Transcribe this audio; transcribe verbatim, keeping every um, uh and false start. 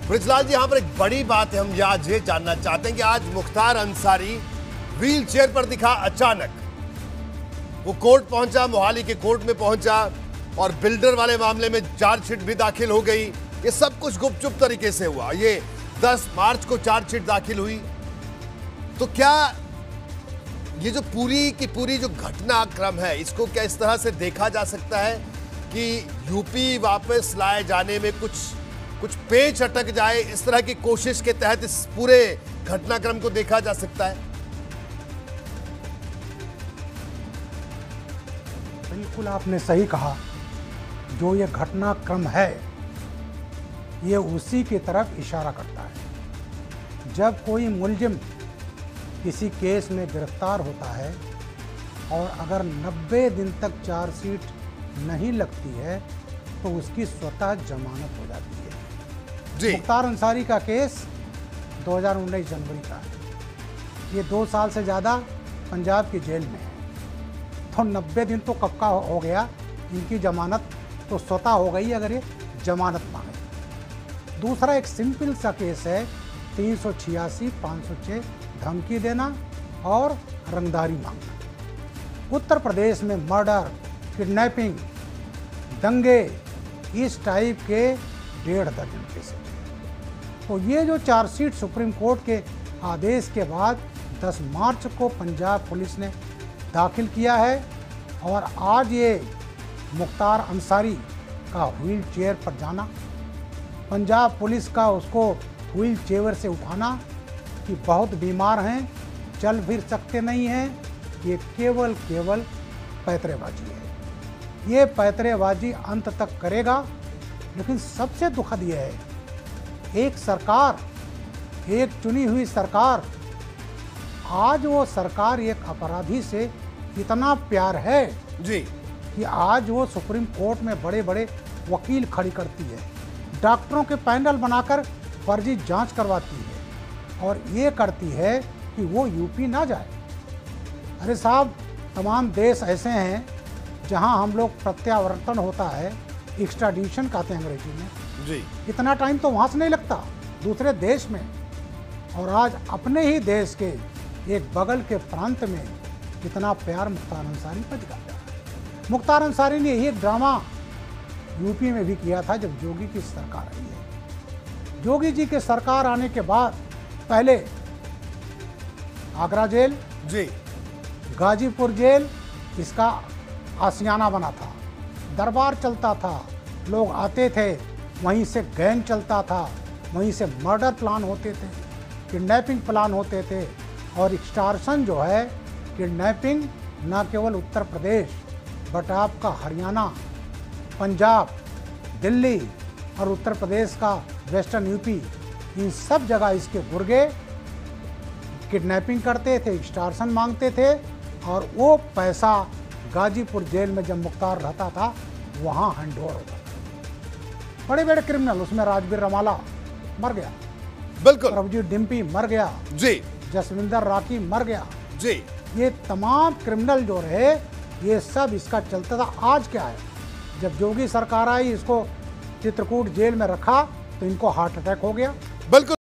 ब्रिजलाल जी, यहाँ पर एक बड़ी बात है, हम आज ये जानना चाहते हैं कि आज मुख्तार अंसारी व्हील चेयर पर दिखा अचानक। वो कोर्ट पहुंचा, मोहाली के कोर्ट में पहुंचा और बिल्डर वाले मामले में चार्जशीट भी दाखिल हो गई। ये सब कुछ गुपचुप तरीके से हुआ। ये दस मार्च को चार्जशीट दाखिल हुई। तो क्या ये जो पूरी की पूरी जो घटनाक्रम है, इसको क्या इस तरह से देखा जा सकता है कि यूपी वापस लाए जाने में कुछ कुछ पेच अटक जाए, इस तरह की कोशिश के तहत इस पूरे घटनाक्रम को देखा जा सकता है? बिल्कुल आपने सही कहा। जो ये घटनाक्रम है ये उसी की तरफ इशारा करता है। जब कोई मुलजिम किसी केस में गिरफ्तार होता है और अगर नब्बे दिन तक चार्जशीट नहीं लगती है तो उसकी स्वतः जमानत हो जाती है। मुख्तार अंसारी का केस दो हज़ार उन्नीस जनवरी का है। ये दो साल से ज़्यादा पंजाब की जेल में है, तो नब्बे दिन तो कब का हो गया, इनकी जमानत तो स्वतः हो गई अगर ये जमानत मांगे। दूसरा एक सिंपल सा केस है, तीन सौ छियासी पाँच सौ छः धमकी देना और रंगदारी मांगना। उत्तर प्रदेश में मर्डर, किडनैपिंग, दंगे, इस टाइप के डेढ़ दर्जन केस हैं। तो ये जो चार्जशीट सुप्रीम कोर्ट के आदेश के बाद दस मार्च को पंजाब पुलिस ने दाखिल किया है और आज ये मुख्तार अंसारी का व्हील चेयर पर जाना, पंजाब पुलिस का उसको व्हील चेयर से उठाना कि बहुत बीमार हैं, चल फिर सकते नहीं हैं, ये केवल केवल पैतरेबाजी है। ये पैतरेबाजी अंत तक करेगा। लेकिन सबसे दुखद यह है, एक सरकार, एक चुनी हुई सरकार, आज वो सरकार एक अपराधी से इतना प्यार है जी कि आज वो सुप्रीम कोर्ट में बड़े बड़े वकील खड़ी करती है, डॉक्टरों के पैनल बनाकर फर्जी जांच करवाती है और ये करती है कि वो यूपी ना जाए। अरे साहब, तमाम देश ऐसे हैं जहां हम लोग प्रत्यावर्तन होता है, एक्स्ट्राडिशन कहते हैं अंग्रेजी में जी, इतना टाइम तो वहाँ से नहीं लगता दूसरे देश में। और आज अपने ही देश के एक बगल के प्रांत में इतना प्यार मुख्तार अंसारी पर दिखाता है। मुख्तार अंसारी ने यही एक ड्रामा यूपी में भी किया था जब जोगी की सरकार आई है। जोगी जी के सरकार आने के बाद पहले आगरा जेल जी, गाजीपुर जेल इसका आसियाना बना था, दरबार चलता था, लोग आते थे, वहीं से गैंग चलता था, वहीं से मर्डर प्लान होते थे, किडनैपिंग प्लान होते थे। और एक्सटॉर्शन जो है, किडनैपिंग न केवल उत्तर प्रदेश बट आपका हरियाणा, पंजाब, दिल्ली और उत्तर प्रदेश का वेस्टर्न यूपी, इन सब जगह इसके गुर्गे किडनैपिंग करते थे, एक्सटॉर्शन मांगते थे और वो पैसा गाजीपुर जेल में जब मुख्तार रहता था वहाँ हैंड ओवर होता था। बड़े बड़े क्रिमिनल, उसमें राजबीर रमाला मर गया, बिल्कुल, प्रभुजीत डिम्पी मर गया जी, जसविंदर राठी मर गया जी, ये तमाम क्रिमिनल जो रहे, ये सब इसका चलता था। आज क्या है, जब जोगी सरकार आई, इसको चित्रकूट जेल में रखा तो इनको हार्ट अटैक हो गया। बिल्कुल।